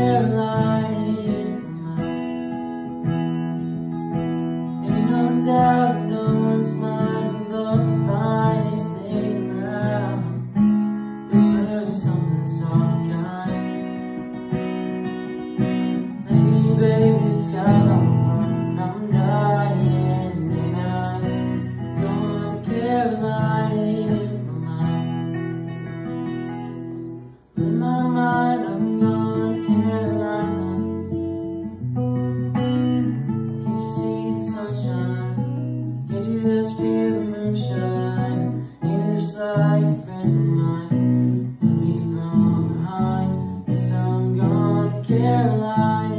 Carolina in my mind. Ain't no doubt no one's mind, and those finally staying around. Whispering something soft and kind. Lady, baby, the sky's on fire, I'm dying, and I'm going to Carolina in my mind. In my mind, I'm going to Carolina. Can't you see the sunshine? Can't you just feel the moonshine? Ain't it just like a friend of mine? Leave me from behind. Yes, I'm going to Carolina.